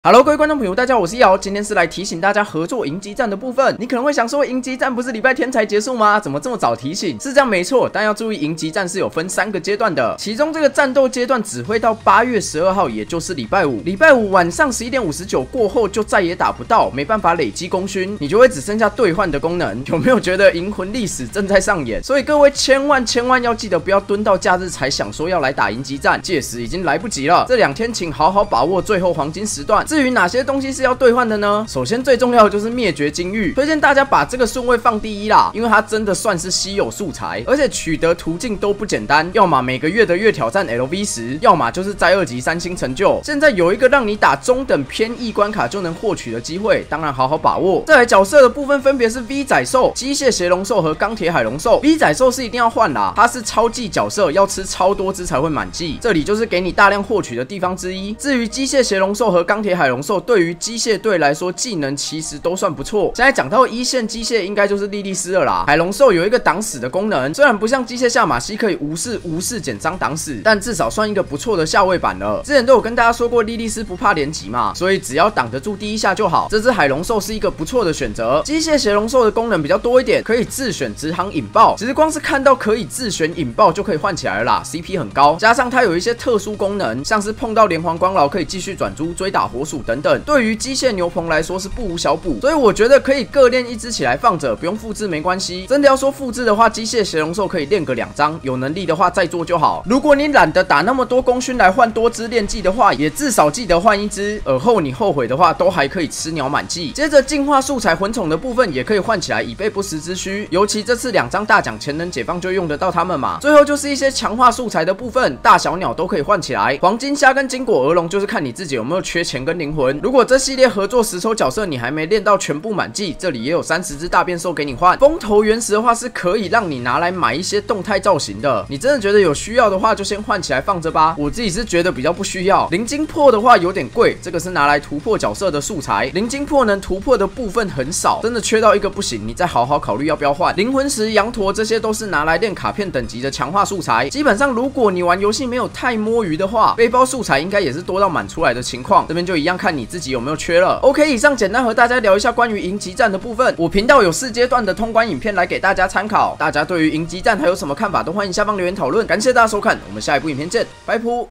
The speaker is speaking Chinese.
Hello， 各位观众朋友，大家好，我是瑶，今天是来提醒大家合作营级战的部分。你可能会想说，营级战不是礼拜天才结束吗？怎么这么早提醒？是这样没错，但要注意，营级战是有分3个阶段的，其中这个战斗阶段只会到8月12号，也就是礼拜五。礼拜五晚上11点59过后就再也打不到，没办法累积功勋，你就会只剩下兑换的功能。有没有觉得银魂历史正在上演？所以各位千万要记得不要蹲到假日才想说要来打营级战，届时已经来不及了。这2天请好好把握最后黄金时段。至于哪些东西是要兑换的呢？首先最重要的就是灭绝金玉，推荐大家把这个顺位放第一啦，因为它真的算是稀有素材，而且取得途径都不简单，要么每个月的月挑战 LV10，要么就是在2级3星成就。现在有一个让你打中等偏易关卡就能获取的机会，当然好好把握。再来角色的部分分别是 V 仔兽、机械邪龙兽和钢铁海龙兽。V 仔兽是一定要换啦，它是超技角色，要吃超多只才会满技，这里就是给你大量获取的地方之一。至于机械邪龙兽和钢铁海龙兽，对于机械队来说，技能其实都算不错。现在讲到一线机械，应该就是莉莉丝了啦。海龙兽有一个挡死的功能，虽然不像机械下马西可以无视减伤挡死，但至少算一个不错的下位版了。之前都有跟大家说过，莉莉丝不怕连击嘛，所以只要挡得住第一下就好。这只海龙兽是一个不错的选择。机械邪龙兽的功能比较多一点，可以自选直航引爆。其实光是看到可以自选引爆就可以换起来了啦 ，CP 很高。加上它有一些特殊功能，像是碰到连环光牢可以继续转珠、追打火鼠等等。对于机械牛棚来说是不无小补，所以我觉得可以各练一只起来放着，不用复制没关系。真的要说复制的话，机械邪龙兽可以练个2张，有能力的话再做就好。如果你懒得打那么多功勋来换多只练技的话，也至少记得换一只，尔后你后悔的话都还可以吃鸟满技。接着进化素材魂宠的部分也可以换起来，以备不时之需。尤其这次2张大奖潜能解放就用得到它们嘛。最后就是一些强化素材的部分，大小鸟都可以换起来。黄金虾跟金果鹅龙就是看你自己有没有缺钱跟灵魂。如果这系列合作10抽角色你还没练到全部满技，这里也有30只大变兽给你换。风头原石的话是可以让你拿来买一些动态造型的，你真的觉得有需要的话就先换起来放着吧。我自己是觉得比较不需要。灵晶破的话有点贵，这个是拿来突破角色的素材。灵晶破能突破的部分很少，真的缺到一个不行，你再好好考虑要不要换。灵魂石、羊驼这些都是拿来练卡片等级的强化素材。基本上如果你玩游戏没有太摸鱼的话，背包素材应该也是多到满出来的情况，这边就一样看你自己有没有缺了。OK， 以上简单和大家聊一下关于营级战的部分。我频道有4阶段的通关影片来给大家参考，大家对于营级战还有什么看法都欢迎下方留言讨论。感谢大家收看，我们下一部影片见，拜拜。